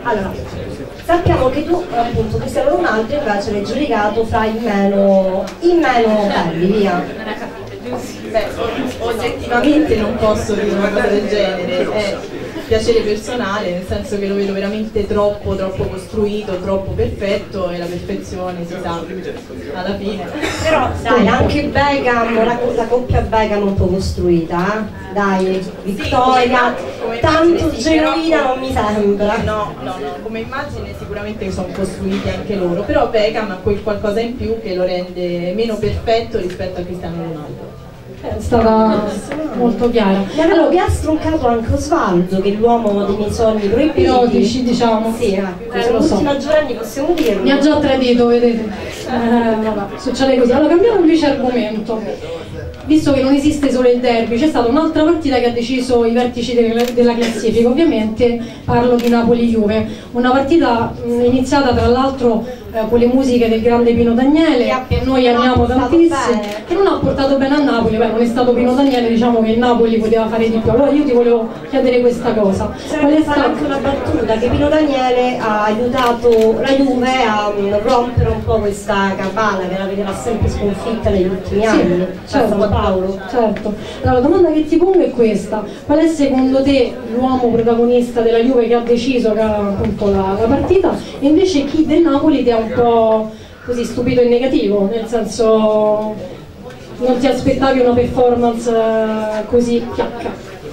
Allora, sappiamo che tu, appunto, Cristiano Ronaldo invece l'hai giudicato fra i meno belli, via. Beh, oggettivamente non posso dire una cosa del genere, è piacere personale, nel senso che lo vedo veramente troppo costruito, troppo perfetto, e la perfezione si sa alla fine. Però dai, anche Beckham, la coppia Beckham un po' costruita, dai, Vittoria, come tanto sì, genuina non mi sembra. No, come immagine sicuramente sono costruiti anche loro, però Beckham ha quel qualcosa in più che lo rende meno perfetto rispetto a Cristiano Ronaldo. È stata molto chiara. Allora, vi ha stroncato anche Osvaldo, che è l'uomo dei miei sogni proibiti. Erotici, diciamo. Sì, lo so. tutti maggiorenni, possiamo dirlo. Mi ha già tradito, vedete. Vabbè, succede così. Allora, cambiamo invece argomento. Visto che non esiste solo il derby, c'è stata un'altra partita che ha deciso i vertici della classifica. Ovviamente parlo di Napoli-Juve. Una partita iniziata tra l'altro con le musiche del grande Pino Daniele, che noi amiamo tantissimo, che non ha portato bene a Napoli. Beh, non è stato Pino Daniele, diciamo che il Napoli poteva fare di più. Allora io ti volevo chiedere questa cosa. Vorrei fare anche una battuta, che Pino Daniele ha aiutato la Juve a rompere un po' questa cabala che la vedeva sempre sconfitta negli ultimi anni. Certo, San Paolo. Certo. Allora, la domanda che ti pongo è questa: qual è secondo te l'uomo protagonista della Juve che ha deciso appunto la partita, e invece chi del Napoli ti ha un po' così stupito in negativo, nel senso non ti aspettavi una performance così fiacca?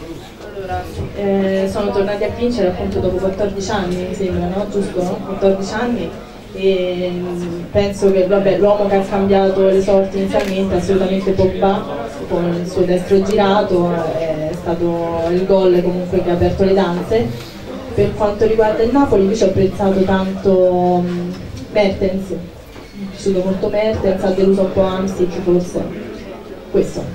Allora, sono tornati a vincere appunto dopo 14 anni, mi sembra, no? Giusto? No? 14 anni, e penso che l'uomo che ha cambiato le sorti inizialmente è assolutamente Pogba, con il suo destro girato, è stato il gol comunque che ha aperto le danze. Per quanto riguarda il Napoli, invece ho apprezzato tanto Mertens, mi è piaciuto molto Mertens, ha deluso un po' Hamsik forse, questo.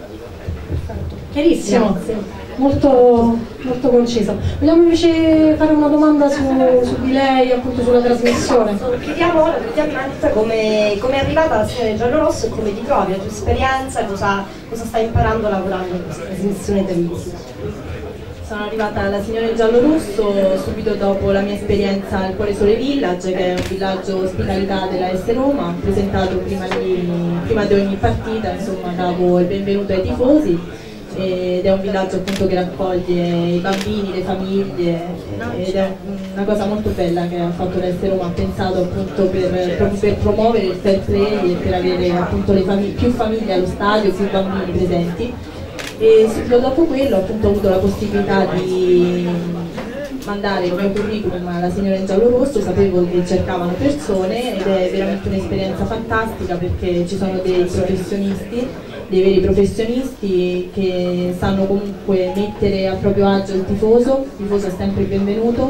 Chiarissimo, molto concisa. Vogliamo invece fare una domanda su di lei, appunto sulla trasmissione? Chiediamo praticamente come è arrivata la signora Giallorosso e come ti trovi, la tua esperienza, cosa stai imparando lavorando in questa trasmissione televisiva. Sono arrivata alla Signore Giallorosso subito dopo la mia esperienza al Cuore Sole Village, che è un villaggio ospitalità della S Roma. Ho presentato prima di ogni partita, insomma, davo il benvenuto ai tifosi, ed è un villaggio appunto che raccoglie i bambini, le famiglie, ed è una cosa molto bella che ha fatto l'S Roma, ha pensato appunto per promuovere il fair play e per avere appunto più famiglie allo stadio, più bambini presenti. E subito dopo quello appunto ho avuto la possibilità di mandare il mio curriculum alla signora in giallo-rosso, sapevo che cercavano persone, ed è veramente un'esperienza fantastica, perché ci sono dei professionisti, dei veri professionisti che sanno comunque mettere a proprio agio il tifoso è sempre benvenuto,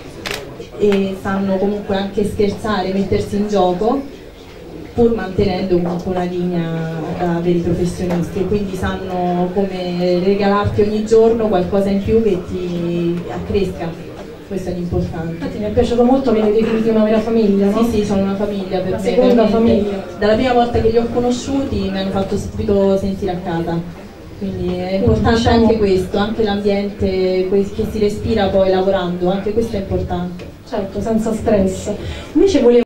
e sanno comunque anche scherzare, mettersi in gioco, pur mantenendo comunque una linea da veri professionisti, e quindi sanno come regalarti ogni giorno qualcosa in più che ti accresca. Questo è l'importante. Infatti mi è piaciuto molto che li definiti una vera famiglia, no? Sì, sono una famiglia per me. Seconda famiglia. Dalla prima volta che li ho conosciuti mi hanno fatto subito sentire a casa. Quindi è importante, diciamo, anche questo, anche l'ambiente che si respira poi lavorando, anche questo è importante. Certo, senza stress. Invece volevo